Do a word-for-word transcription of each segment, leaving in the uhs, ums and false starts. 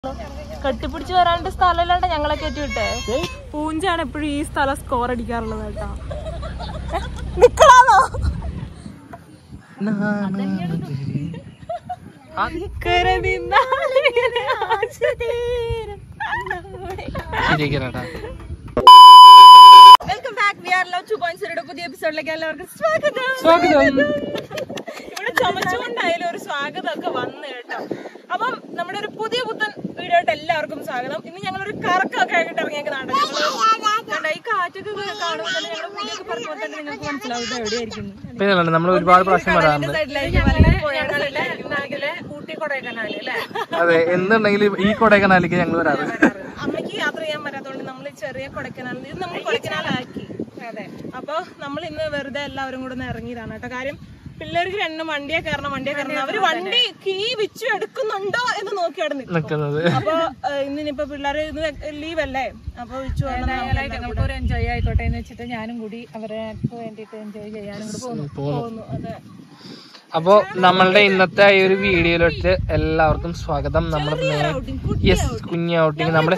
കെട്ടിപ്പിടിച്ച് വരാണ്ട് സ്ഥലമില്ലാണ്ട് ഞങ്ങളെ കയറ്റി വിട്ടേ. പൂഞ്ചാണ് എപ്പോഴും ഈ സ്ഥലം സ്കോർ അടിക്കാറുള്ളത് കേട്ടോ. നിക്കണോ welcome back. We are love two point സീറോയുടെ പുതിയ എപ്പിസോഡിലേക്ക് എല്ലാവർക്കും സ്വാഗതം. സ്വാഗതം. ഇവിടെ ചുമച്ചുകൊണ്ടായാലും ഒരു സ്വാഗതം ഒക്കെ വന്നു കേട്ടോ. അപ്പം നമ്മുടെ ഒരു പുതിയ പുത്തൻ വീഡിയോ ആയിട്ട് എല്ലാവർക്കും സ്വാഗതം. ഇന്ന് ഞങ്ങളൊരു കറക്കൊക്കെ ആയിട്ട് ഇറങ്ങിയേക്കുന്നതാണ്. ഞങ്ങൾ ഈ കാറ്റൊക്കെ കാണുമ്പോൾ തന്നെ ഞങ്ങൾ പുതിയൊക്കെ പറയുമ്പോൾ തന്നെ നിങ്ങൾക്ക് മനസ്സിലാവും എവിടെയായിരിക്കും. നമ്മൾ ഒരുപാട് പ്രാവശ്യം വരാറുണ്ട്. ഊട്ടി കൊടൈക്കനാല് അല്ലേ? അതെ, എന്തുണ്ടെങ്കിലും ഈ കൊടൈക്കനാലിലേക്ക് ഞങ്ങൾ വരാറ്. അമ്മയ്ക്ക് യാത്ര ചെയ്യാൻ പറ്റാത്തതുകൊണ്ട് നമ്മൾ ചെറിയ കൊടൈക്കനാലിൽ ഇത് നമ്മൾ കൊടൈക്കനാലാക്കി. അതെ, അപ്പൊ നമ്മൾ ഇന്ന് വെറുതെ എല്ലാവരും കൂടെ ഒന്ന് ഇറങ്ങിയതാണ് കേട്ടോ. കാര്യം പിള്ളേർക്ക് രണ്ടും വണ്ടിയെ കയറണം വണ്ടിയെ കയറണം. അവര് വണ്ടി കീ വിച്ചു എടുക്കുന്നുണ്ടോ എന്ന് നോക്കി അവിടെ നിൽക്കുന്നത്. അപ്പൊ ഇന്നിപ്പോ പിള്ളേര് ഇന്ന് ലീവ് അല്ലേ, അപ്പൊ വിച്ചു ഞങ്ങൾക്ക് ഒരു എൻജോയ് ആയിക്കോട്ടെ എന്ന് വെച്ചിട്ട് ഞാനും കൂടി അവരെ വേണ്ടിട്ട് എൻജോയ് ചെയ്യാനും കൂടി പോകുന്നു. അതെ, അപ്പോ നമ്മളുടെ ഇന്നത്തെ ഈ ഒരു വീഡിയോയിലോട്ട് എല്ലാവർക്കും സ്വാഗതം. നമ്മൾ യെസ് കുഞ്ഞ് ഔട്ടിങ് നമ്മുടെ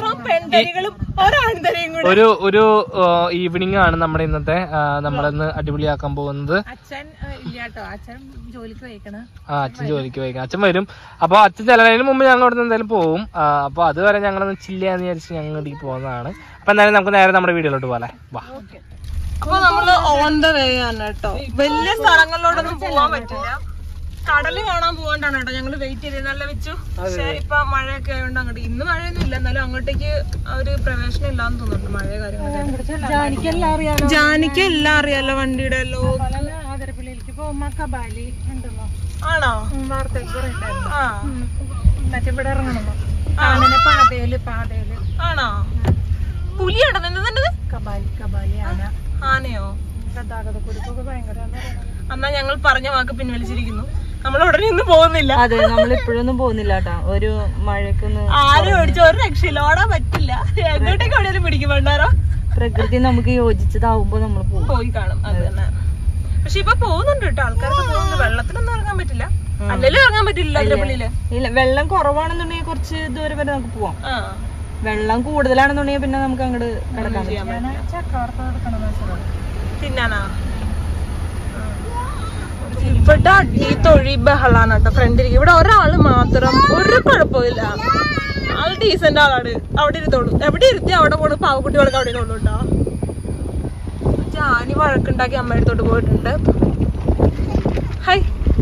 ഒരു ഒരു ഈവനിങ് ആണ് നമ്മുടെ ഇന്നത്തെ നമ്മളിന്ന് അടിപൊളിയാക്കാൻ പോകുന്നത്. അച്ഛൻ ഇല്ലാട്ടോ, അച്ഛൻ ജോലിക്ക് പോയിക്കണം. ആ അച്ഛൻ ജോലിക്ക് പോയിക്കണം. അച്ഛൻ വരും. അപ്പൊ അച്ഛൻ ചെലവിന് മുമ്പ് ഞങ്ങൾ ഇവിടെ നിന്ന് എന്തായാലും പോവും. അപ്പൊ അതുവരെ ഞങ്ങളൊന്ന് ചില്ലാന്ന് വിചാരിച്ച് ഞങ്ങൾ ഇവിടേക്ക് പോകുന്നതാണ്. അപ്പൊ എന്തായാലും നമുക്ക് നേരെ നമ്മുടെ വീഡിയോയിലോട്ട് പോലെ വാ. അപ്പൊ നമ്മള് ഓൺ ദ വേ ആണ് കേട്ടോ. വലിയ സ്ഥലങ്ങളിലോട്ടൊന്നും പോവാൻ പറ്റില്ല. കടല് കാണാൻ പോകണ്ടാണ് കേട്ടോ ഞങ്ങള് വെയിറ്റ് ചെയ്ത് നല്ല വെച്ചു. പക്ഷെ ഇപ്പൊ മഴയൊക്കെ ആയതുകൊണ്ട് അങ്ങോട്ട് ഇന്ന് മഴയൊന്നും ഇല്ല, എന്നാലും അങ്ങോട്ടേക്ക് ഒരു പ്രവേശനം ഇല്ലാന്ന് തോന്നുന്നുണ്ട്. മഴ കാര്യങ്ങളൊക്കെ ജാനിക്ക് എല്ലാം അറിയാലോ വണ്ടിയുടെ എല്ലോ. ആതിരപ്പള്ളിയിലേക്ക് പോകുമ്പോ കബാലി ഉണ്ടല്ലോ. ആണോ? വാർത്തയ്ക്ക് പറയുണ്ടായിരുന്നു. ആ മറ്റേ ഇവിടെ ഇറങ്ങണമോ അങ്ങനെ പാതയില് പാതയില്. ആണോ? പുലിയാണോ നിന്നത്? കബാലി കബാലി ആന. ആനയോ? ഗതാഗത കുറിപ്പൊക്കെ ഭയങ്കര. എന്നാ ഞങ്ങൾ പറഞ്ഞ വാക്ക് പിൻവലിച്ചിരിക്കുന്നു. നമ്മൾ ഉടനെ ഒന്നും പോകുന്നില്ല. അതെ, നമ്മൾ ഇപ്പോഴൊന്നും പോകുന്നില്ല കേട്ടാ. ഒരു മഴക്കൊന്നും ആരും ഓടിച്ച ഒരു രക്ഷയില്ല, ഓടാൻ പറ്റില്ല. എങ്ങോട്ടേക്ക് എവിടെയും പിടിക്കും വേണ്ടാരോ. പ്രകൃതി നമുക്ക് യോജിച്ചതാവുമ്പോ നമ്മൾ പോയി കാണും. അത് തന്നെ. പക്ഷെ ഇപ്പൊ പോകുന്നുണ്ട് കേട്ടോ, ആൾക്കാർക്ക് പോകുന്നുണ്ട്. വെള്ളത്തിലൊന്നും ഇറങ്ങാൻ പറ്റില്ല, അല്ലെങ്കിലും ഇറങ്ങാൻ പറ്റില്ല അതിരപ്പള്ളിയില്. ഇല്ല, വെള്ളം കുറവാണെന്നുണ്ടെങ്കിൽ കുറച്ച് ദൂരം വരെ നമുക്ക് പോവാം. വെള്ളം കൂടുതലാണെന്നുണ്ടെങ്കിൽ പിന്നെ നമുക്ക് അങ്ങോട്ട് കിടക്കാൻ പറ്റില്ല. തിന്നാനാ ഇവിടെ അടി തൊഴി ബഹളാണ് കേട്ടോ ഫ്രണ്ടിലേക്ക്. ഇവിടെ ഒരാള് മാത്രം ഒരു കുഴപ്പമില്ല, ആള് ഡീസന്റ് ആളാണ്. അവിടെ ഇരുത്തോളൂ, എവിടെ ഇരുത്തി അവിടെ പോണു. പാവക്കുട്ടികളൊക്കെ അവിടെ ഇരുന്നോളൂ കേട്ടോ. ജാനി വഴക്കുണ്ടാക്കി അമ്മ എടുത്തോട്ട് പോയിട്ടുണ്ട്. ഹൈ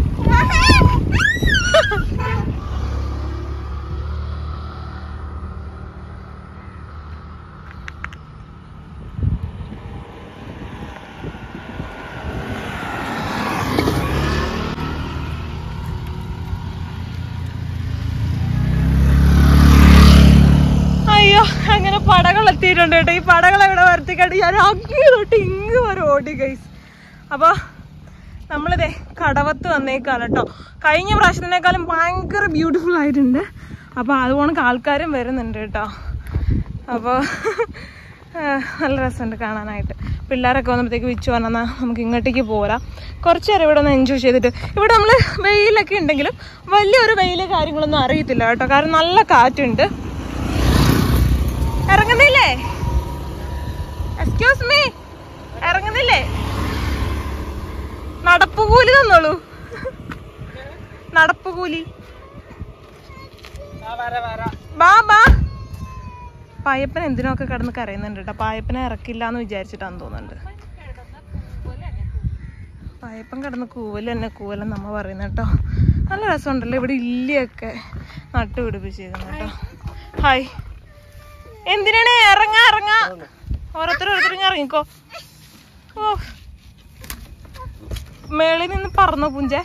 അങ്ങനെ പടകൾ എത്തിയിട്ടുണ്ട് കേട്ടോ. ഈ പടകൾ എവിടെ വരുത്തിക്കട്ട് ഞാൻ അങ്ങ് തൊട്ട് ഇങ്ങ് വരെ ഓടി ഗൈസ്. അപ്പൊ നമ്മളിതേ കടവത്ത് വന്നേക്കാണ് കേട്ടോ. കഴിഞ്ഞ പ്രാവശ്യത്തിനേക്കാളും ഭയങ്കര ബ്യൂട്ടിഫുൾ ആയിട്ടുണ്ട്. അപ്പൊ അതുകൊണ്ട് ആൾക്കാരും വരുന്നുണ്ട് കേട്ടോ. അപ്പോൾ നല്ല രസമുണ്ട് കാണാനായിട്ട്. പിള്ളേരൊക്കെ വന്നപ്പോഴത്തേക്ക് വിച്ചു വന്നാൽ നമുക്ക് ഇങ്ങോട്ടേക്ക് പോരാം. കുറച്ച് നേരം ഇവിടെ ഒന്ന് എൻജോയ് ചെയ്തിട്ട്. ഇവിടെ നമ്മൾ വെയിലൊക്കെ ഉണ്ടെങ്കിലും വലിയൊരു വെയിൽ കാര്യങ്ങളൊന്നും അറിയത്തില്ല കേട്ടോ, കാരണം നല്ല കാറ്റുണ്ട്. ഇറങ്ങുന്നില്ലേ? Excuse me, ഇറങ്ങുന്നില്ലേ? നടപ്പുകൂലി തന്നോളൂ, നടപ്പുകൂലി. ബാ ബാ. പായപ്പൻ എന്തിനൊക്കെ കിടന്ന് കരയുന്നുണ്ട് കേട്ടോ. പായപ്പനെ ഇറക്കില്ല എന്ന് വിചാരിച്ചിട്ടാന്ന് തോന്നുന്നുണ്ട്. പായപ്പൻ കിടന്ന് കൂവല് തന്നെ കൂവലെന്ന് നമ്മ പറയുന്നത് കേട്ടോ. നല്ല രസമുണ്ടല്ലോ. ഇവിടെ ഇല്ലിയൊക്കെ നട്ടുപിടിപ്പിച്ചിരുന്നു കേട്ടോ. ഹായ്. എന്തിനാണ് ഇറങ്ങാ ഇറങ്ങാ ഓരോരുത്തർ ഓരോരുത്തർ ഇറങ്ങിക്കോ. ഓ, മേളിൽ നിന്ന് പറന്നോ പുഞ്ചെ?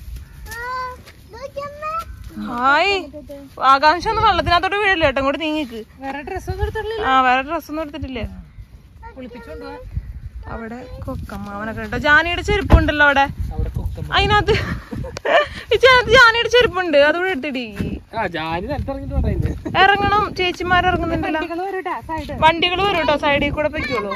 ഹായ്. ആകാംക്ഷ ഒന്നും വെള്ളത്തിനകത്തോട്ട് വീഴല്ലേ കേട്ടോ, ഇങ്ങോട്ട് നീങ്ങിക്ക്. വേറെ ഡ്രസ്സൊന്നും എടുത്തിട്ടില്ല. ആ വേറെ ഡ്രസ്സൊന്നും എടുത്തിട്ടില്ലേ? കുളിപ്പിച്ചോണ്ടോ അവിടെ കൊക്കമ്മാവനൊക്കെ കേട്ടോ. ജാനിയുടെ ചെരുപ്പുണ്ടല്ലോ അവിടെ, അതിനകത്ത് ഇതിനകത്ത് ജാനിയുടെ ചെരുപ്പുണ്ട്, അതുകൂടെ എടുത്തിടി. ഇറങ്ങണം, ചേച്ചിമാർ ഇറങ്ങുന്നുണ്ടല്ലോ. വണ്ടികൾ വരും കേട്ടോ, സൈഡിൽ കൂടെ പൊയ്ക്കോളൂ.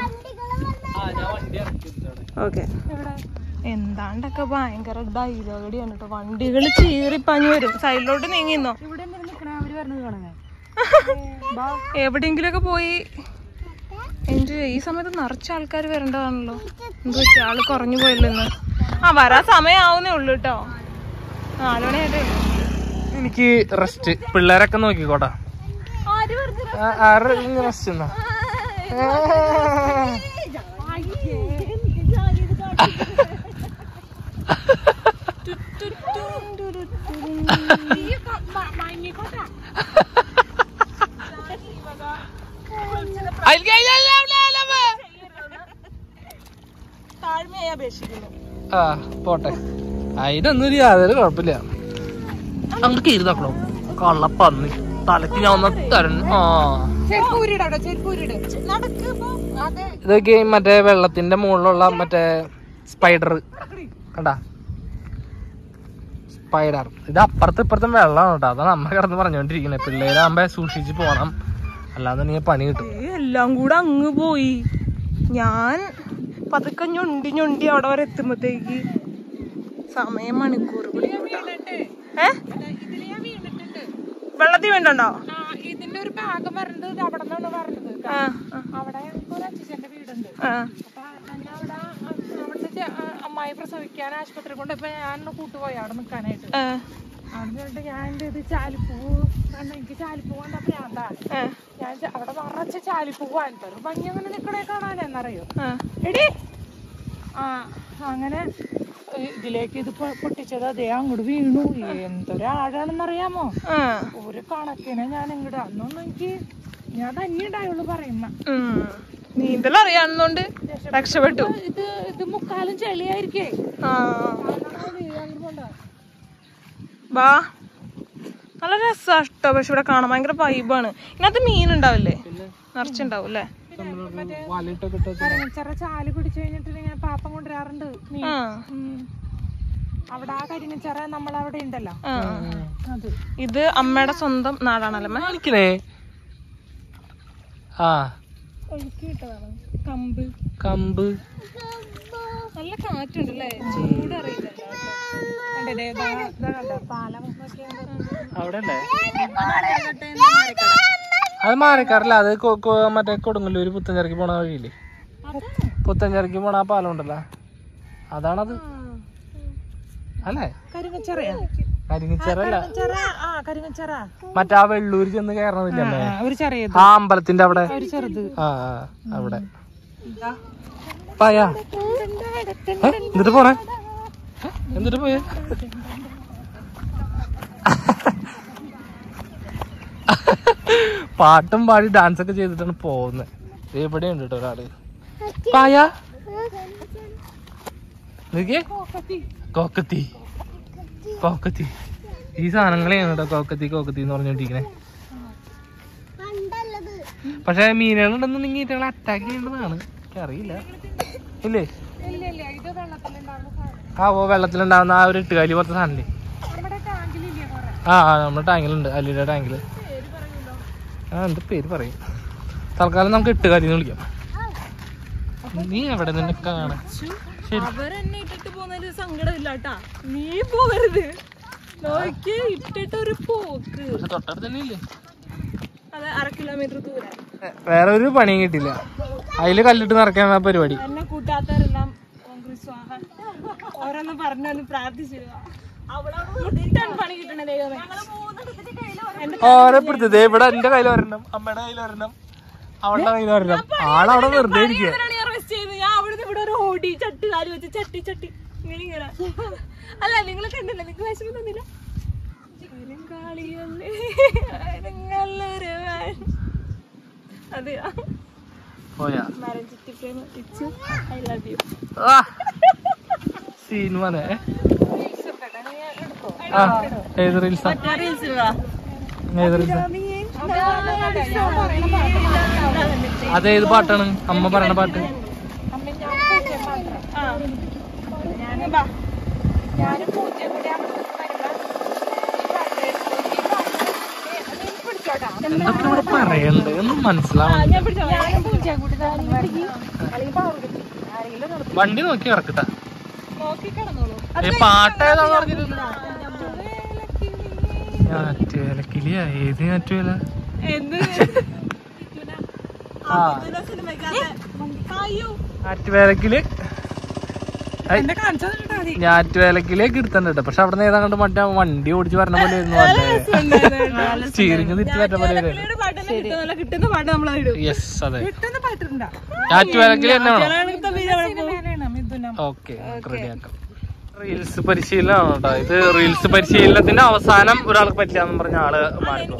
ഓക്കെ. എന്താണ്ടൊക്കെ ഭയങ്കര ഡൈലോഗടിയാണ് കേട്ടോ. വണ്ടികൾ ചീറിപ്പഞ്ഞു വരും. സൈഡിലോട്ട് നീങ്ങിന്നോ. എവിടെയെങ്കിലുമൊക്കെ പോയി എൻജോയ്. ഈ സമയത്ത് നിറച്ച ആൾക്കാർ വരേണ്ടതാണല്ലോ. എന്താ വെച്ചാൽ ആള് കുറഞ്ഞു പോയല്ലോ ഇന്ന്. ആ വരാൻ സമയമാവുന്നേ ഉള്ളു കേട്ടോ. നാലുമണിയായിട്ടേ ഉള്ളു. എനിക്ക് റെസ്റ്റ്. പിള്ളേരൊക്കെ നോക്കിക്കോട്ടെ. റെസ്റ്റ് എന്നാ ആ പോട്ടെ. അതിനൊന്നും ഒരു യാതൊരു കുഴപ്പമില്ല. അങ്ങ് കയറി നോക്കണോ കള്ളപ്പന്നി തലക്ക് ഞാൻ ഒന്ന് തരണം. ആ ഇതൊക്കെ മറ്റേ വെള്ളത്തിന്റെ മുകളിലുള്ള മറ്റേ സ്പൈഡർ കണ്ടാ സ്പൈഡർ. ഇത് അപ്പുറത്ത് ഇപ്പുറത്തും വെള്ളമാണ് കേട്ടോ. അതാണ് അമ്മ കിടന്ന് പറഞ്ഞോണ്ടിരിക്കുന്നത്. പിള്ളേരാകുമ്പോ സൂക്ഷിച്ച് പോണം, അല്ലാന്നുണ്ടെങ്കിൽ പണി കിട്ടും. എല്ലാം കൂടെ അങ്ങ് പോയി. ഞാൻ പതുക്കെ ഞൊണ്ടി ഞൊണ്ടി അവിടെ വരെ എത്തുമ്പോഴത്തേക്ക് സമയം മണിക്കൂർ പിടിക്കും. ഏ വെള്ളത്തിൽ വേണ്ടോ? ഇതിന്റെ ഒരു ഭാഗം വരേണ്ടത് അവിടെ നിന്നാണ് പറഞ്ഞത്. അവിടെ ഒരു അച്ഛന്റെ വീടുണ്ട്. അപ്പൊ എന്നെ അവിടെ അവിടുത്തെ അമ്മായി പ്രസവിക്കാൻ ആശുപത്രി കൊണ്ട് ഇപ്പൊ ഞാൻ കൂട്ടുപോയി അവിടെ നിക്കാനായിട്ട്. അവിടെ കൊണ്ട് ഞാൻ എന്റെ ഇത് ചാലിപ്പൂവ് എനിക്ക് ചാലിപ്പൂ കണ്ട ഭ്രാന്താണ്. ഞാൻ അവിടെ നിറച്ച ചാലിപ്പൂ വാങ്ങിത്തരും. ഭംഗി അങ്ങനെ നിക്കണേ കാണാൻ എന്നറിയോ എടി. ആ അങ്ങനെ ഇതിലേക്ക് ഇത് പൊട്ടിച്ചത് അതേ അങ്ങോട്ട് വീണു. എന്തൊരാഴാണെന്നറിയാമോ? ഒരു കണക്കിന് ഞാൻ ഇങ്ങോട്ട് അന്നൊന്നും എനിക്ക് ഞാൻ തന്നെ ഉണ്ടായുള്ളൂ പറയുമ്പോ. നീന്തൽ അറിയാവുന്നോണ്ട് രക്ഷപ്പെട്ടു. ഇത് ഇത് മുക്കാലും ചെളിയായിരിക്കേ. ബാ നല്ല രസാട്ടോ. പക്ഷെ ഇവിടെ കാണാൻ ഭയങ്കര വൈബാണ്. ഇതിനകത്ത് മീൻ ഉണ്ടാവില്ലേ? നിറച്ചുണ്ടാവും അല്ലേ? കരിങ്ങച്ചറ ചാല് പിടിച്ചു കഴിഞ്ഞിട്ട് ഞാൻ പാപ്പം കൊണ്ടുവരാറുണ്ട്. അവിടെ ആ കരിങ്ങച്ചറ നമ്മളവിടെ ഉണ്ടല്ലോ. അത് ഇത് അമ്മയുടെ സ്വന്തം നാടാണല്ലേ? ആ ഒഴുക്കി വിട്ടതാണ്. കമ്പ് കമ്പ് നല്ല കാറ്റുണ്ടല്ലേ? ചൂട് അറിയില്ല. അവിടെ അത് മാറിക്കാറില്ല. അത് മറ്റേ കൊടുങ്ങല്ലൂര് പുത്തഞ്ചേരിക്ക് പോണ വഴിയില്ലേ? പുത്തഞ്ചേരിക്ക് പോണ ആ പാലം ഉണ്ടല്ലോ, അതാണത് അല്ലേ? കരിങ്ങച്ചറല്ല, മറ്റേ ആ വെള്ളൂര് ചെന്ന് കയറണമില്ലല്ലേ? ആ അമ്പലത്തിന്റെ അവിടെ. ആ അവിടെ പായാ. എന്നിട്ട് പോണേ എന്നിട്ട് പോയ പാട്ടും പാടി ഡാൻസ് ഒക്കെ ചെയ്തിട്ടാണ് പോകുന്നത്. എവിടെ ഉണ്ട് കേട്ടോ ഒരാള്. പായ കോക്കത്തി കോക്കത്തി ഈ സാധനങ്ങളെയാണ് കേട്ടോ കോക്കത്തി കോക്കത്തി എന്ന് പറഞ്ഞോണ്ടിരിക്കണേ. പക്ഷെ മീനുകളുണ്ടെന്ന് നിങ്ങൾ ഈറ്റകളെ അറ്റാക്ക് ചെയ്യേണ്ടതാണ്. അറിയില്ല ഇല്ലേ? ആ ഓ വെള്ളത്തിലുണ്ടാവുന്ന ആ ഒരു എട്ടുകാലി പോലത്തെ സാധനല്ലേ? ആ നമ്മുടെ ടാങ്കിലുണ്ട്, അല്ലിയുടെ ടാങ്കില്. ആ എന്റെ പേര് പറയും. തൽക്കാലം നമുക്ക് എട്ടുകാലി എന്ന് വിളിക്കാം. നീ എവിടെ നിന്നെ കാണാൻ? അവരെന്നെ ഇട്ടിട്ട് പോകുന്നതിൽ സങ്കടമില്ല കേട്ടാ. നീ പോകരുത്. നോക്കി ഇട്ടിട്ടൊരു പോക്ക്. തൊട്ടടുത്ത് തന്നെ ഇല്ലേ? അതെ, അര കിലോമീറ്റർ ദൂരം. വേറെ ഒരു പണിയും കിട്ടില്ല. അതില് കല്ലിട്ട് നിറയ്ക്കാൻ പരിപാടി. എന്നെ കൂട്ടാത്തവരെല്ലാം ഓരോന്ന് പറഞ്ഞൊന്ന് പ്രാർത്ഥിച്ചിരുക. പണി കിട്ടണേ ദൈവമേ. ഓരോപ്പെടുത്തത് ഇവിടെ എന്റെ കയ്യിൽ വരണം, അമ്മയുടെ കയ്യിൽ വരണം, അവളുടെ കയ്യിൽ വരണം. ആളവിടെ വെറുതെ ഇരിക്കുക. ഞാൻ അവിടുന്ന് ഇവിടെ ഒരു ഓടി ചട്ടി കാല് വെച്ച് ചട്ടി ചട്ടി ഇങ്ങനെ ഇങ്ങനെ. അല്ല നിങ്ങൾ കണ്ടില്ല? നിങ്ങൾക്ക് വിഷമം തന്നില്ല? അതെയാ സീൻ മോനെ. ഏത് റീൽസാ? ഏത് റീൽസാ? അതേത് പാട്ടാണ് അമ്മ പറയണ പാട്ട്? എന്തൊക്കെ ഇവിടെ പറയണ്ട് ഒന്നും മനസ്സിലാവുന്നില്ല. വണ്ടി നോക്കി ഇറക്കട്ടാ. പാട്ടേതാന്ന് പറഞ്ഞില്ല. ഞാറ്റുവേല കിളിയാ? ഏത് ഞാറ്റുവേല? ഞാറ്റുവേലക്കില് ഞാറ്റുവേലക്കിലേക്ക് എടുത്തണ്ട കേട്ടോ. പക്ഷെ അവിടെ നിന്ന് ഏതാണ്ട് മറ്റേ വണ്ടി ഓടിച്ച് പറഞ്ഞ പോലെ സ്റ്റീറിംഗ് തിരിച്ചു പറഞ്ഞ പോലെ. യെസ് അതെ, ഞാറ്റുവേലക്കില് തന്നെ വേണം. ഓക്കെ റെഡിയാക്കാം. റീൽസ് പരിശീലനമാണ് കേട്ടോ ഇത്. റീൽസ് പരിശീലനത്തിന്റെ അവസാനം ഒരാൾക്ക് പറ്റില്ലാന്ന് പറഞ്ഞ ആള് മാറിപ്പോ.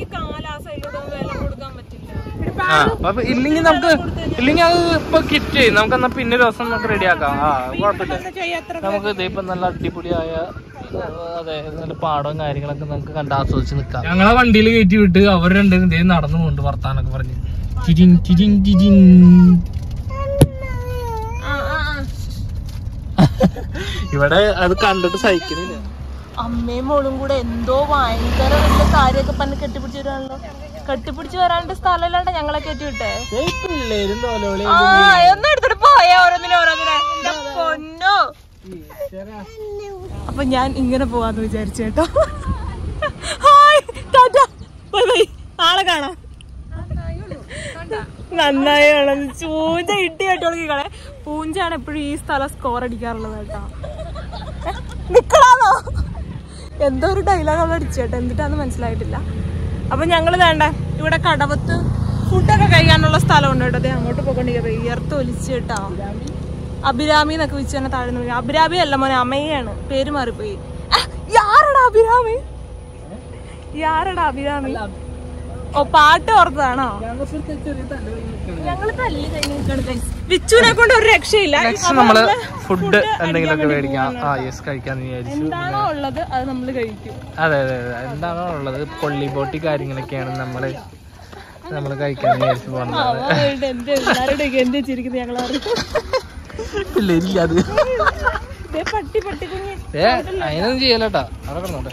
ആ അപ്പൊ ഇല്ലെങ്കിൽ നമുക്ക് ഇല്ലെങ്കിൽ അത് ഇപ്പൊ കിറ്റ് ചെയ്യും നമുക്ക്. എന്നാ പിന്നെ ദിവസം നമുക്ക് റെഡിയാക്കാം. ആ കുഴപ്പമില്ല. നമുക്ക് ഇതിപ്പോ നല്ല അടിപൊളിയായ അതെ നല്ല പാടവും കാര്യങ്ങളൊക്കെ നമുക്ക് കണ്ട് ആസ്വദിച്ച് നിൽക്കാം. ഞങ്ങളെ വണ്ടിയിൽ കയറ്റി വിട്ട് അവർ രണ്ടും ഇതേ നടന്നു കൊണ്ട് വർത്താനൊക്കെ പറഞ്ഞ് ചിരിൻ ചിരിൻ ചിരിൻ. ഇവിടെ അത് കണ്ടിട്ട് സഹിക്കുന്നില്ല. അമ്മയും മോളും കൂടെ എന്തോ ഭയങ്കര വലിയ കാര്യമൊക്കെ പറഞ്ഞ് കെട്ടിപ്പിടിച്ച് വരാണല്ലോ. കെട്ടിപ്പിടിച്ച് വരാണ്ട് സ്ഥലമില്ലാണ്ട് ഞങ്ങളെ കയറ്റി വിട്ടേ. ആ ഒന്നും എടുത്തിട്ട് പോയാ ഓരോന്നിനെ ഓരോന്നിനെ പൊന്നോ. അപ്പൊ ഞാൻ ഇങ്ങനെ പോവാന്ന് വിചാരിച്ചു കേട്ടോ. Hi tata bye bye. നാളെ കാണാം. നന്നായി വേണം. പൂഞ്ച ഇട്ടി കേട്ടോളി കളെ. പൂഞ്ചാണ് എപ്പോഴും ഈ സ്ഥലം സ്കോർ അടിക്കാറുള്ളത് കേട്ടോ. നിക്കണോ എന്തോ ഒരു ഡയലോഗ് അവിടെ അടിച്ചു കേട്ടോ. എന്നിട്ടാന്ന് മനസ്സിലായിട്ടില്ല. അപ്പൊ ഞങ്ങള് വേണ്ട ഇവിടെ കടവത്ത് ഫുഡൊക്കെ കഴിക്കാനുള്ള സ്ഥലമുണ്ട് കേട്ടോ. അതെ അങ്ങോട്ട് പോയിക്കൊണ്ടിരിക്കുക. വിയർത്ത് ഒലിച്ച് കേട്ടോ. അഭിരാമി എന്നൊക്കെ വെച്ച് തന്നെ താഴെ നിന്ന്. അഭിരാമി അല്ല മോനെ അമ്മയാണ്. പേര് മാറിപ്പോയി. യാരടാ അഭിരാമി? യാരടാ അഭിരാമി? ഓ പാട്ട് ഓർത്തതാണോ? ഞങ്ങള് തല്ലി കഴിഞ്ഞു. വിച്ചുവിനെ കൊണ്ട് ഒരു രക്ഷയില്ല. നമ്മള് ഫുഡ് എന്തെങ്കിലുമൊക്കെ മേടിക്കാം. എന്താണോ ഉള്ളത് അത് നമ്മള് കഴിക്കും. അതെ അതെ അതെ എന്താണോ ഉള്ളത് കൊള്ളി പോട്ടി കാര്യങ്ങളൊക്കെയാണ് നമ്മള് നമ്മള് കഴിക്കാൻ വിചാരിച്ചു പോകുന്നത്. എന്ത് ചിരിക്കുന്നത് ഞങ്ങളറിയാം. പട്ടി പട്ടി കുഞ്ഞ് ഏ അതിനൊന്നും ചെയ്യലോട്ടാ. അവിടെ കിടന്നോട്ടെ.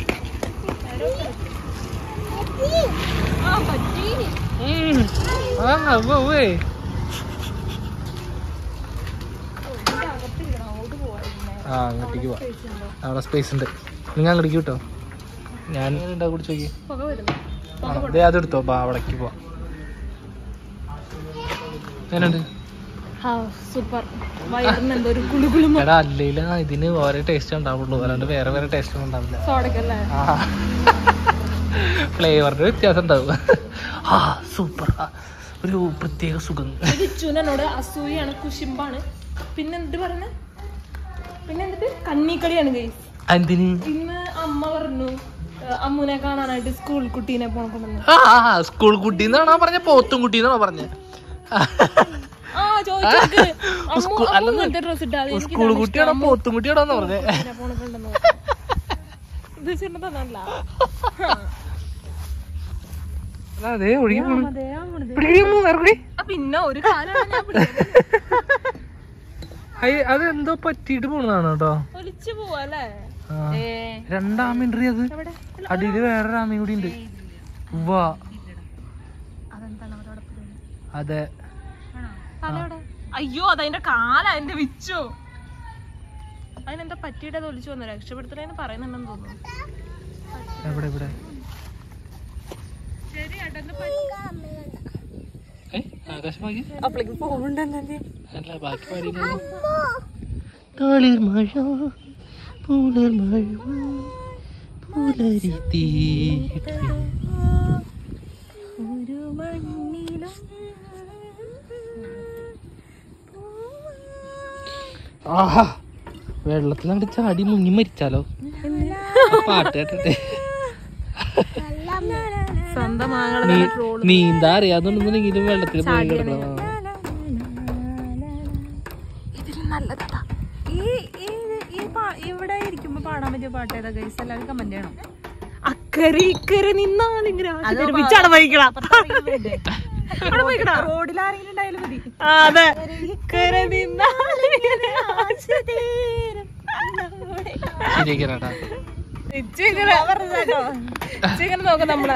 ആ അങ്ങോട്ടേക്ക് പോവാ. അവിടെ സ്പേസ് ഉണ്ട്. നിങ്ങൾ അങ്ങോട്ടേക്ക് കിട്ടോ. ഞാൻ ഉണ്ടാ കുടിച്ചു നോക്കി. അതെ അതെടുത്തോ. ബാ അവിടേക്ക് പോവാ. എങ്ങനെയുണ്ട്? എടാ അല്ലേലും ഇതിന് ഓരോ ടേസ്റ്റ് ഉണ്ടാവുള്ളൂ. അല്ലാണ്ട് വേറെ വേറെ ടേസ്റ്റ് ഒന്നും ഉണ്ടാവില്ല. ഫ്ലേവറിന്റെ വ്യത്യാസം ഉണ്ടാവും. ആ സൂപ്പർ. ഒരു പ്രത്യേക സുഖം. ചുനോട് അസൂയാണ് കുശിമ്പാണ്. പിന്നെ എന്ത് പറഞ്ഞ പിന്നെ എന്നിട്ട് കണ്ണിക്കളിയാണ് ഗൈസ്. എന്തിന്? ഇന്ന് അമ്മ പറഞ്ഞു അമ്മൂനെ കാണാനായിട്ട് സ്കൂൾ കുട്ടീനെ പോകണമെന്ന്. ആ സ്കൂൾ കുട്ടീന്നാണോ പറഞ്ഞ പോത്തും കുട്ടീന്നാണോ പറഞ്ഞ? സ്കൂൾ കുട്ടിയാണോ പോത്തും കുട്ടിയാണോന്ന് പറഞ്ഞേ? അതെ ഒഴുകി പോണു. പിന്നെ ഒരു അതെന്തോ പറ്റിയിട്ട് പോണതാണ് കേട്ടോ. ഒലിച്ചു പോവല്ലേ? രണ്ടാമിൻട്രി അത്. അടിയില് വേറൊരു ആമയും കൂടി ഉണ്ട്. വാ അതെ. അയ്യോ അതതിന്റെ കാല എന്റെ വിച്ചു. അതിനെന്താ പറ്റിയിട്ട് അത് ഒലിച്ചു വന്നു. രക്ഷപ്പെടുത്തലേന്ന് പറയുന്നുണ്ടെന്ന് തോന്നുന്നു. എവിടെ എവിടെ അപ്പളേക്ക് പോകുന്നുണ്ടല്ലേ? അല്ല ബാക്കി പാടിയില്ലല്ലോ. തളിർ മഴ പുലർ മഴ പുലരി ഒരു മണ്ണിലും ആഹാ വെള്ളത്തിലങ്ങട് ചാടി മുങ്ങി മരിച്ചാലോ. പാട്ട് കേട്ടെ. നീന്താ അറിയാതുണ്ടെന്നുണ്ടെങ്കിലും വെള്ളത്തിൽ പോയി കിടക്കണം. ഇവിടെ ഇരിക്കുമ്പോ പാടാൻ പറ്റിയ പാട്ട് ഏതാ ഗൈസ്? എല്ലാവരും കമന്റ് ചെയ്യണം. അക്കരെ ഇക്കരെ നിന്നാലിങ്ങനെ റോഡിലാരെങ്കിലും ഉണ്ടായാലും മതി. അതെ ഇക്കരെ നിന്നാലിങ്ങനെ നോക്കാം നമ്മളെ.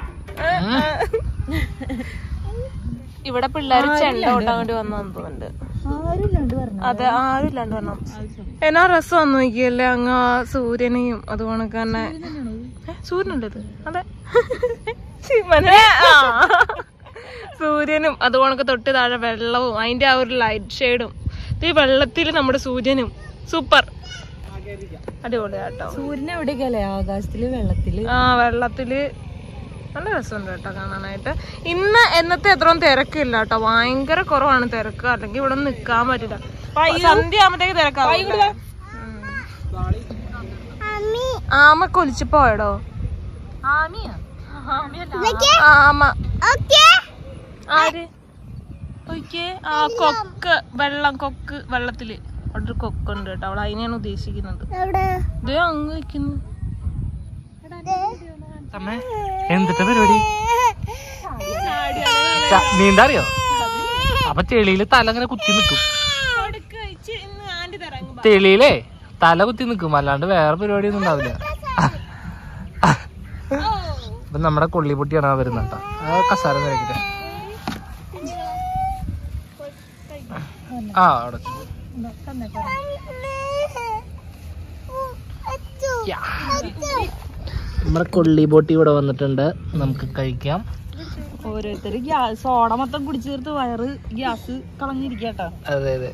ഇവിടെ പിള്ളേര് ചെണ്ട ഓട്ടാൻ വേണ്ടി വന്നു തോന്നുന്നുണ്ട്. അതെ ആരും ഇല്ലാണ്ട് വരണം. എന്നാ രസം വന്നു നോക്കിയല്ലേ അങ്ങ് സൂര്യനെയും അതുകൊണ്ടൊക്കെ തന്നെ. സൂര്യനുണ്ട് ഇത്. അതെ സൂര്യനും അതുകൊണ്ടൊക്കെ തൊട്ട് താഴെ വെള്ളവും അതിന്റെ ആ ഒരു ലൈറ്റ് ഷെയ്ഡും ഈ വെള്ളത്തിൽ നമ്മുടെ സൂര്യനും സൂപ്പർ അടിപൊളിയാട്ടോ. സൂര്യൻ എവിടെയൊക്കെയല്ലേ? ആകാശത്തില്, വെള്ളത്തില്. ആ വെള്ളത്തില് നല്ല രസമുണ്ട് കേട്ടോ കാണാനായിട്ട്. ഇന്ന് എന്നത്തെ അത്രയും തിരക്കില്ല കേട്ടോ, ഭയങ്കര കുറവാണ് തിരക്ക്. അല്ലെങ്കിൽ ഇവിടെ ഒന്നും നിക്കാൻ പറ്റില്ല, സന്ധ്യ ആകുമ്പത്തേക്ക് തിരക്കാവും. ആമ കൊലിച്ചു പോയടോ. ആമ ആര് ആ കൊക്ക് വെള്ളം കൊക്ക് വെള്ളത്തില് അവിടെ ഒരു കൊക്കുണ്ട് കേട്ടോ, അവൾ അതിനെയാണ് ഉദ്ദേശിക്കുന്നത്. ഇത് അങ്ങ് വെക്കുന്നു. എന്തിട്ട പരിപാടി? നീന്താ അറിയോ? അപ്പൊ ചെളിയില് തല ഇങ്ങനെ കുത്തി നിക്കും. ചെളിയിലേ തല കുത്തി നിക്കും, അല്ലാണ്ട് വേറെ പരിപാടി ഒന്നും ഉണ്ടാവില്ല. അപ്പൊ നമ്മുടെ കൊള്ളിപ്പൊട്ടിയാണ് വരുന്നത് കേട്ടോ. ആ കസാര കഴിക്കട്ടെ. ആ അവിടെ നമ്മുടെ കൊള്ളി ബോട്ടി ഇവിടെ വന്നിട്ടുണ്ട്, നമുക്ക് കഴിക്കാം. ഓരോരുത്തര് ഗ്യാസ് സോഡ മൊത്തം കുടിച്ചു തീർത്ത് വയറ് ഗ്യാസ് കളഞ്ഞിരിക്കട്ടോ. അതെ അതെ.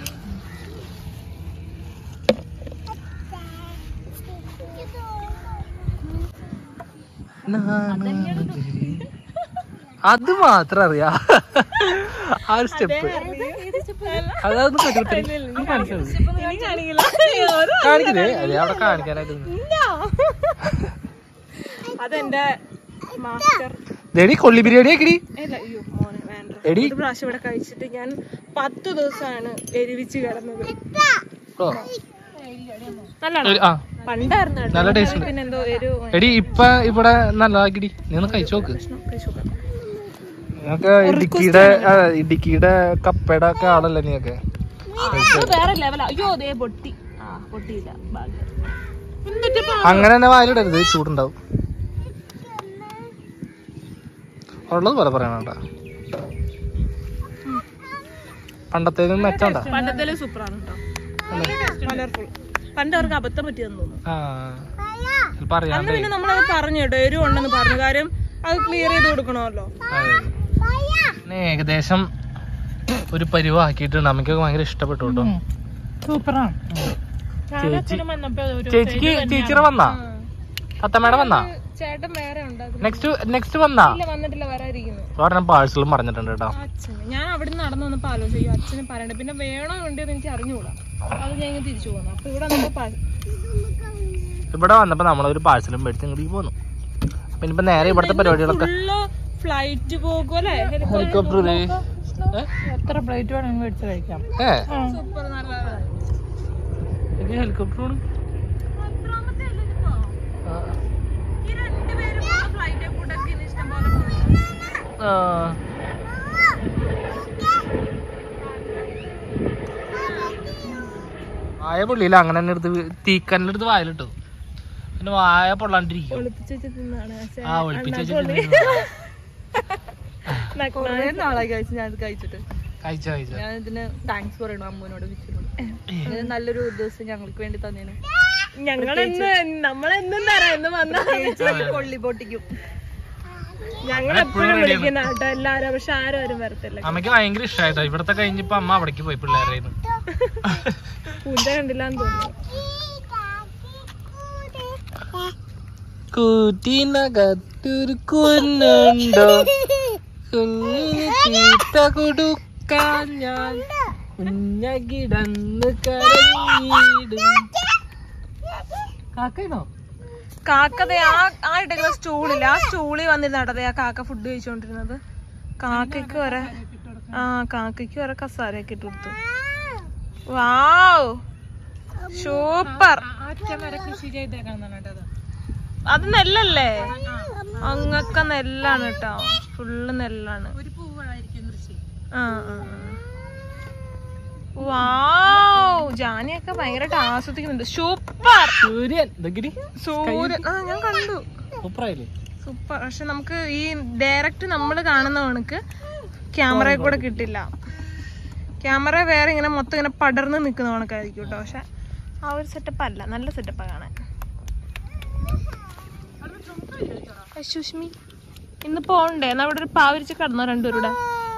അത് മാത്രം അറിയാ ആ ഒരു സ്റ്റെപ്പ്. അതൊന്നും കാണിക്കേ അതെ അവിടെ കാണിക്കാനായിട്ട്. അതെന്റെ മാസ്റ്റർ ദേടി കൊള്ളി ബിരിയാണി ആക്കിടി. ഒരു പ്രാവശ്യം ഇവിടെ കഴിച്ചിട്ട് ഞാൻ പത്ത് ദിവസമാണ് എരിവിച്ച് കിടന്നത്. നല്ല ടേസ്റ്റ് ഉണ്ട്. എടി ഇപ്പൊ ഇവിടെ നല്ലതാക്കിടി, നീ ഒന്ന് കഴിച്ചു നോക്ക്. നിങ്ങക്ക് ഇടുക്കിയുടെ ഇടുക്കിയുടെ കപ്പയുടെ ഒക്കെ ആളല്ലേ നീയൊക്കെ. അങ്ങനെ തന്നെ വായിലിടരുത്, ചൂടുണ്ടാവും. ഉള്ളത് പോലെ പറയണ കേട്ടാ. പണ്ടത്തേലും മെച്ചണ്ട. പണ്ടത്തേലും സൂപ്പറാണ് കേട്ടോ. പണ്ട് അവർക്ക് അബദ്ധം പറ്റിയെന്ന് തോന്നുന്നു. അന്ന് പിന്നെ നമ്മളത് പറഞ്ഞു കേട്ടോ, എരിവ് ഉണ്ടെന്ന് പറഞ്ഞു. കാര്യം അത് ക്ലിയർ ചെയ്ത് കൊടുക്കണമല്ലോ. ഏകദേശം ഒരു പരിവാക്കിയിട്ട് നമുക്കൊക്കെ ഭയങ്കര ഇഷ്ടപ്പെട്ടു കേട്ടോ. സൂപ്പറാണ്. ചേച്ചിക്ക് ചേച്ചിയുടെ വന്നാ തത്തമ്മയുടെ വന്നാ ചേട്ടൻ വേറെ നെക്സ്റ്റ് നെക്സ്റ്റ് വന്നാ വന്നിട്ടില്ല, വരാതിരിക്കുന്നു. ഒരെണ്ണം പാഴ്സലും പറഞ്ഞിട്ടുണ്ട് കേട്ടോ. അച്ഛന് ഞാൻ അവിടെ നിന്ന് നടന്നു വന്നപ്പോ ആലോചിക്കും അച്ഛന് പറയണ്ട, പിന്നെ വേണോ ഉണ്ടെന്ന് എനിക്ക് അറിഞ്ഞുകൂടാ. അത് ഞാൻ ഇങ്ങനെ തിരിച്ചു പോകുന്നു. അപ്പൊ ഇവിടെ ഇവിടെ വന്നപ്പോ നമ്മളൊരു പാഴ്സലും മേടിച്ച് ഇങ്ങോട്ട് പോന്നു. പിന്നെ ഇപ്പൊ നേരെ ഇവിടുത്തെ പരിപാടികളൊക്കെ ഫ്ലൈറ്റ് പോകുമല്ലേ, ഹെലികോപ്റ്റർ. എത്ര പ്ലേറ്റ് വേണമെങ്കിൽ മേടിച്ച് കഴിക്കാം. സൂപ്പർ നല്ല ഹെലികോപ്റ്റർ വായ പൊള്ളിയില്ല. അങ്ങനെ തന്നെ എടുത്ത് തീക്കന്നെ എടുത്ത് വായിലിട്ടു. പിന്നെ വായ പൊള്ളാണ്ടിരിക്കും. ആ ഒളിപ്പിച്ച് നാളായി കഴിച്ചു ഞാൻ കഴിച്ചിട്ട്. കഴിച്ചോ കഴിച്ചോ. ഞാൻ ഇതിന് താങ്ക്സ് പറയണു അമ്മൂനോട് വിളിച്ചിട്ടുണ്ട്. നല്ലൊരു ദിവസം ഞങ്ങൾക്ക് വേണ്ടി തന്നേന്. ഞങ്ങളെന്ന് നമ്മളെന്നും തരാം എന്ന് വന്നാൽ കൊള്ളി പൊട്ടിക്കും. ഞങ്ങൾ എപ്പോഴും വിളിക്കുന്ന കേട്ടോ എല്ലാരും, പക്ഷെ ആരും ആരും വരത്തില്ല. അമ്മക്ക് ഭയങ്കര ഇഷ്ടമായിട്ടോ. ഇവിടത്തെ കഴിഞ്ഞപ്പോ അമ്മ അവിടേക്ക് പോയി പിള്ളേരായിരുന്നു. പൂജ കണ്ടില്ലാന്ന് തോന്നുന്നു. കൂട്ടിനകത്തൊരു കുഞ്ഞുണ്ടോ, കുഞ്ഞിന് തീറ്റ കൊടുക്കാൻ ഞാൻ കുഞ്ഞകിടന്ന് കരഞ്ഞിടും. കാക്കയാണോ? കാക്കതെ ആ ആ ഇട്ടേക്കുന്ന സ്റ്റൂളില്ല, ആ സ്റ്റൂളിൽ വന്നിരുന്നാട്ടതെ ആ കാക്ക ഫുഡ് കഴിച്ചോണ്ടിരുന്നത്. കാക്കയ്ക്ക് വരെ ആ കാക്കയ്ക്ക് വരെ കസാരയൊക്കെ ഇട്ട് കൊടുത്തു. Wow super. കൃഷി ചെയ്തേക്കാണ്. അത് നെല്ലല്ലേ? അങ്ങൊക്കെ നെല്ലാണ് കേട്ടോ, ഫുള്ള് നെല്ലാണ്. ഒരു പൂവായിരിക്കും കൃഷി. ആ വാവ് ജാനിയൊക്കെ ഭയങ്കരമായിട്ട് ആസ്വദിക്കുന്നുണ്ട്. സൂപ്പർ. സൂര്യൻ സൂര്യൻ ആ ഞാൻ കണ്ടു. സൂപ്പറായില്ലേ? സൂപ്പർ. പക്ഷെ നമുക്ക് ഈ ഡയറക്റ്റ് നമ്മൾ കാണുന്ന കണക്ക് ക്യാമറയിൽ കൂടെ കിട്ടില്ല. ക്യാമറ വേറെ ഇങ്ങനെ മൊത്തം ഇങ്ങനെ പടർന്ന് നിൽക്കുന്ന കണക്കായിരിക്കും കേട്ടോ. പക്ഷെ ആ ഒരു സെറ്റപ്പ് അല്ല, നല്ല സെറ്റപ്പാണ് കാണാൻ. സുഷ്മി ഇന്ന് പോണ്ടേ? എന്നാ അവിടെ ഒരു പാവരിച്ച് കിടന്നോ രണ്ടുപേരുടെ?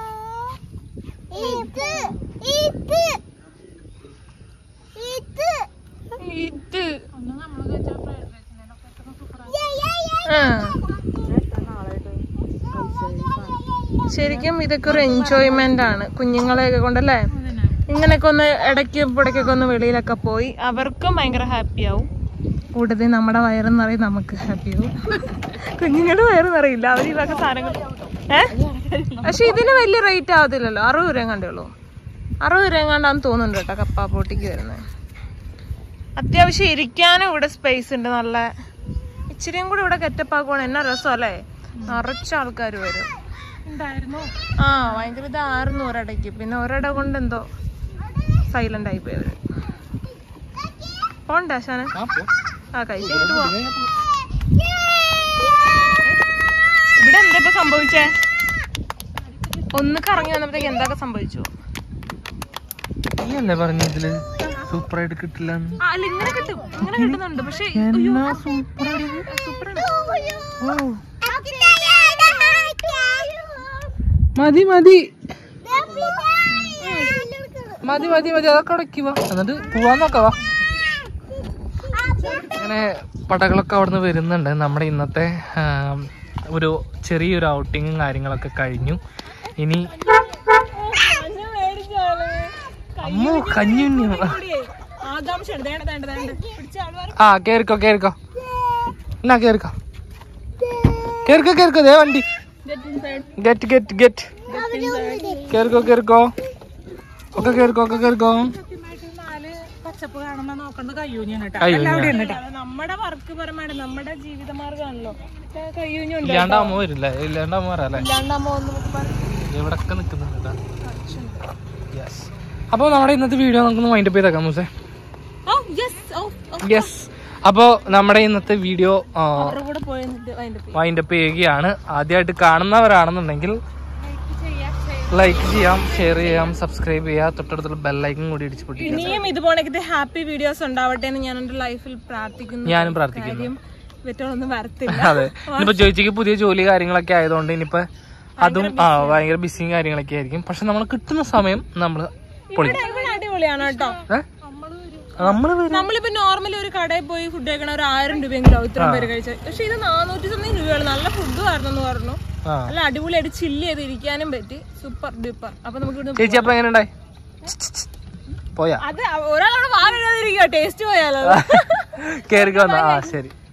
ശരിക്കും ഇതൊക്കെ ഒരു എൻജോയ്മെന്റ് ആണ് കുഞ്ഞുങ്ങളെയൊക്കെ കൊണ്ടല്ലേ. ഇങ്ങനെയൊക്കെ ഒന്ന് ഇടയ്ക്ക് ഇവിടേക്കൊക്കെ ഒന്ന് വെളിയിലൊക്കെ പോയി അവർക്കും ഭയങ്കര ഹാപ്പി ആവും. കൂടുതൽ നമ്മുടെ വയറെന്ന് പറയും നമുക്ക് ഹാപ്പി ആവും. കുഞ്ഞുങ്ങളുടെ വയറെന്നറിയില്ല, അവർ ഇതൊക്കെ സാധനങ്ങൾ. ഏഹ് പക്ഷെ ഇതിന് വലിയ റേറ്റ് ആവത്തില്ലല്ലോ, അറുപത് രൂപ കണ്ടുള്ളൂ. അറുപത് രൂപ കണ്ടാന്ന് തോന്നുന്നുണ്ട് കേട്ടോ കപ്പാപ്പോട്ടിക്ക് വരുന്നത്. അത്യാവശ്യം ഇരിക്കാനും ഇവിടെ സ്പേസ് ഉണ്ട്. നല്ല ഇച്ചിരിയും കൂടി ഇവിടെ ഗെറ്റപ്പ് ആക്കുവാണ്. എന്നാ രസം അല്ലേ, നിറച്ച ആൾക്കാർ വരും. ആ ഭയങ്കര ഇതായിരുന്നു ഒരിടയ്ക്ക്, പിന്നെ ഒരിട കൊണ്ട് എന്തോ സൈലന്റ് ആയി പോയവര്. പോണ്ടേ ആശാന? ആ കഴിച്ചിട്ട് പോവാ. ഇവിടെ എന്താ ഇപ്പൊ സംഭവിച്ചേ? ഒന്ന് കറങ്ങി വന്നപ്പോഴത്തേക്ക് എന്തൊക്കെ സംഭവിച്ചു? പറഞ്ഞ ഇതില് സൂപ്പറായിട്ട് കിട്ടില്ല. അല്ല ഇങ്ങനെ കിട്ടും, ഇങ്ങനെ കിട്ടുന്നുണ്ട്. പക്ഷെ മതി മതി മതി മതി മതി അതൊക്കെ അടയ്ക്കുക, എന്നിട്ട് പോവാൻ നോക്കവാ. അങ്ങനെ പടകളൊക്കെ അവിടുന്ന് വരുന്നുണ്ട്. നമ്മുടെ ഇന്നത്തെ ഒരു ചെറിയൊരു ഔട്ടിങ്ങും കാര്യങ്ങളൊക്കെ കഴിഞ്ഞു. ഇനി അമ്മോ കഞ്ഞുണ്ണി. ആ കേറിക്കോ കേറിക്കോ എന്നാ കേറിക്കോ കേറിക്കോ കേറിക്കോ ദേ വണ്ടി. ഗെറ്റ് ഗെറ്റ് ഗെറ്റ് കേറിക്കോ കേറിക്കോ ഒക്കെ കേറിക്കോ ഒക്കെ കേറിക്കോ. നമ്മുടെ വർക്ക് പരമായിട്ട് നമ്മുടെ ജീവിതമാർഗമാണല്ലോ. ഇല്ലാണ്ടാമോ വരില്ല, ഇല്ലാണ്ടാമോ വരാല്ലേ, ഇവിടൊക്കെ നിക്കുന്നുണ്ട്. യെസ്, അപ്പൊ നമ്മുടെ ഇന്നത്തെ വീഡിയോ നമുക്കൊന്ന് വൈൻഡപ്പ് ചെയ്തേക്കാം മൂസേ. യെസ്, അപ്പോ നമ്മുടെ ഇന്നത്തെ വീഡിയോ വൈൻഡപ്പ് ചെയ്യുകയാണ്. ആദ്യമായിട്ട് കാണുന്നവരാണെന്നുണ്ടെങ്കിൽ ലൈക്ക് ചെയ്യാം, ഷെയർ ചെയ്യാം, സബ്സ്ക്രൈബ് ചെയ്യാം, തൊട്ടടുത്തുള്ള ബെല്ലൈക്കൻ കൂടി ഇടിച്ചു പൊട്ടിക്കുക. ഇനിയും ഇതുപോലെ ഹാപ്പി വീഡിയോസ് ഉണ്ടാവട്ടെ എന്ന് ഞാൻ എന്റെ ലൈഫിൽ പ്രാർത്ഥിക്കുന്നു. ഞാനും പ്രാർത്ഥിക്കുന്നു. ഒന്നും വരത്തില്ല. അതെ, ഇനിയിപ്പോ ചോദിച്ചേക്ക് പുതിയ ജോലി കാര്യങ്ങളൊക്കെ ആയതുകൊണ്ട് ഇനിയിപ്പോ അതും ആ ഭയങ്കര ബിസിയും കാര്യങ്ങളൊക്കെ ആയിരിക്കും. പക്ഷെ നമ്മൾ കിട്ടുന്ന സമയം നമ്മള് അടിപൊളിയാണ് കേട്ടോ. നമ്മള് നമ്മളിപ്പോ നോർമലി ഒരു കടയിൽ പോയി ഫുഡ് കഴിക്കണ ഒരു ആയിരം രൂപയെങ്കിലും ഇത്രയും പേര് കഴിച്ചത്. പക്ഷെ ഇത് നാനൂറ്റി സംതിങ് രൂപയാണ്. നല്ല ഫുഡ് ആയിരുന്നു പറഞ്ഞു. നല്ല അടിപൊളിയായിട്ട് ചില്ല് ചെയ്ത് ഇരിക്കാനും പറ്റി. Super duper. അപ്പൊ നമുക്ക് ചേച്ചി അപ്പൊ എങ്ങനെ ഉണ്ടായി? പോയാ അത് ഒരാളോട് വാങ്ങാതിരിക്കുക, ടേസ്റ്റ് പോയാലോ. കേറിക്കോ. ആ ശരി.